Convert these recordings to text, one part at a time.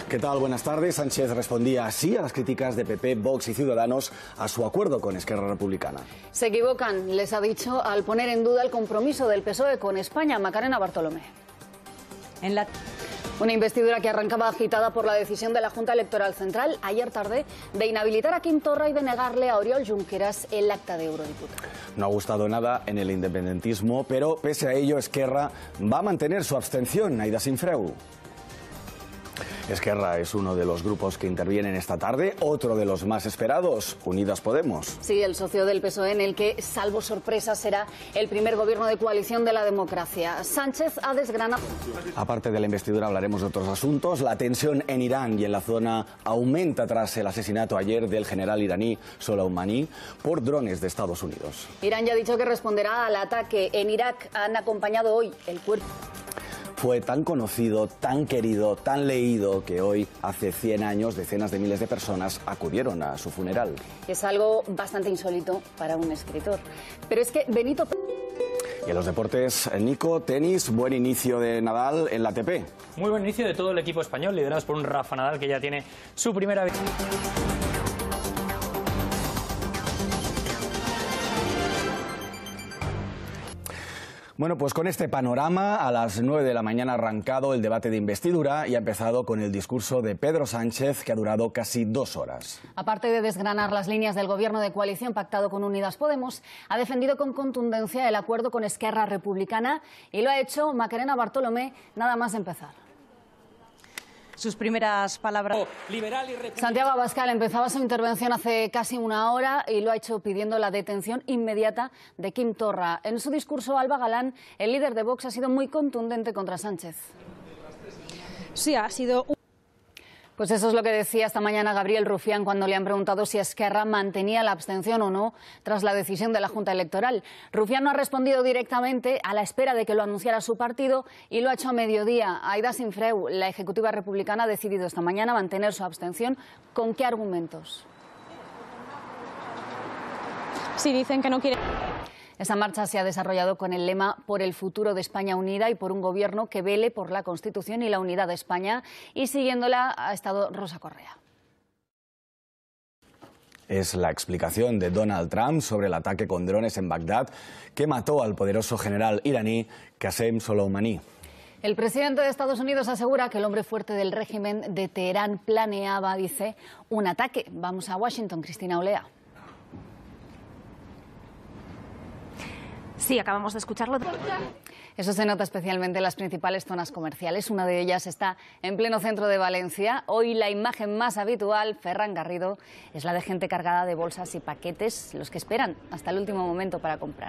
¿Qué tal? Buenas tardes. Sánchez respondía así a las críticas de PP, Vox y Ciudadanos a su acuerdo con Esquerra Republicana. Se equivocan, les ha dicho, al poner en duda el compromiso del PSOE con España. Macarena Bartolomé. Una investidura que arrancaba agitada por la decisión de la Junta Electoral Central ayer tarde de inhabilitar a Quim Torra y de negarle a Oriol Junqueras el acta de eurodiputado. No ha gustado nada en el independentismo, pero pese a ello Esquerra va a mantener su abstención. Aida Sinfreu. Esquerra es uno de los grupos que intervienen esta tarde, otro de los más esperados, Unidas Podemos. Sí, el socio del PSOE en el que, salvo sorpresa, será el primer gobierno de coalición de la democracia. Sánchez ha desgranado. Aparte de la investidura hablaremos de otros asuntos. La tensión en Irán y en la zona aumenta tras el asesinato ayer del general iraní Soleimani por drones de Estados Unidos. Irán ya ha dicho que responderá al ataque. En Irak han acompañado hoy el cuerpo. Fue tan conocido, tan querido, tan leído que hoy, hace 100 años, decenas de miles de personas acudieron a su funeral. Es algo bastante insólito para un escritor. Pero es que Benito... Y en los deportes, Nico, tenis, buen inicio de Nadal en la ATP. Muy buen inicio de todo el equipo español, liderados por un Rafa Nadal que ya tiene su primera victoria. Bueno, pues con este panorama, a las 9 de la mañana ha arrancado el debate de investidura y ha empezado con el discurso de Pedro Sánchez, que ha durado casi 2 horas. Aparte de desgranar las líneas del gobierno de coalición pactado con Unidas Podemos, ha defendido con contundencia el acuerdo con Esquerra Republicana y lo ha hecho Macarena Bartolomé nada más empezar. Sus primeras palabras. Santiago Abascal empezaba su intervención hace casi 1 hora y lo ha hecho pidiendo la detención inmediata de Quim Torra. En su discurso, Alba Galán, el líder de Vox, ha sido muy contundente contra Sánchez. Sí, ha sido... Pues eso es lo que decía esta mañana Gabriel Rufián cuando le han preguntado si Esquerra mantenía la abstención o no tras la decisión de la Junta Electoral. Rufián no ha respondido directamente, a la espera de que lo anunciara su partido, y lo ha hecho a mediodía. Aida Sinfreu, la ejecutiva republicana, ha decidido esta mañana mantener su abstención. ¿Con qué argumentos? Sí, dicen que no quieren... Esta marcha se ha desarrollado con el lema "Por el futuro de España unida y por un gobierno que vele por la Constitución y la unidad de España", y siguiéndola ha estado Rosa Correa. Es la explicación de Donald Trump sobre el ataque con drones en Bagdad que mató al poderoso general iraní Qasem Soleimani. El presidente de Estados Unidos asegura que el hombre fuerte del régimen de Teherán planeaba, dice, un ataque. Vamos a Washington, Cristina Olea. Sí, acabamos de escucharlo. Eso se nota especialmente en las principales zonas comerciales. Una de ellas está en pleno centro de Valencia. Hoy la imagen más habitual, Ferran Garrido, es la de gente cargada de bolsas y paquetes, los que esperan hasta el último momento para comprar.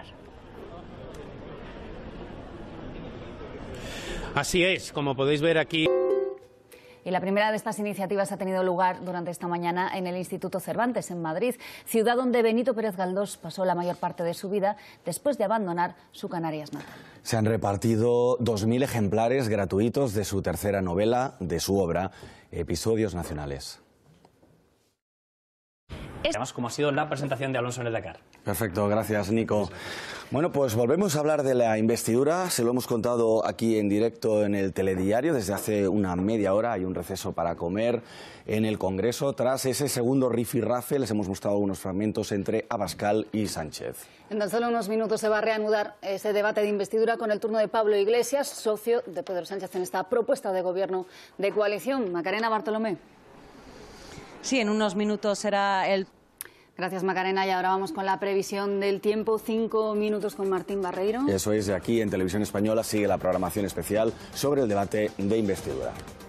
Así es, como podéis ver aquí. Y la primera de estas iniciativas ha tenido lugar durante esta mañana en el Instituto Cervantes, en Madrid, ciudad donde Benito Pérez Galdós pasó la mayor parte de su vida después de abandonar su Canarias natal. Se han repartido 2.000 ejemplares gratuitos de su tercera novela, de su obra, Episodios Nacionales. Además, como ha sido la presentación de Alonso en el Dakar. Perfecto, gracias, Nico. Bueno, pues volvemos a hablar de la investidura. Se lo hemos contado aquí en directo en el telediario. Desde hace una media hora hay un receso para comer en el Congreso. Tras ese segundo rifirrafe les hemos mostrado unos fragmentos entre Abascal y Sánchez. En tan solo unos minutos se va a reanudar ese debate de investidura con el turno de Pablo Iglesias, socio de Pedro Sánchez en esta propuesta de gobierno de coalición. Macarena Bartolomé. Sí, en unos minutos será el... Gracias, Macarena. Y ahora vamos con la previsión del tiempo. 5 minutos con Martín Barreiro. Eso es, de aquí en Televisión Española sigue la programación especial sobre el debate de investidura.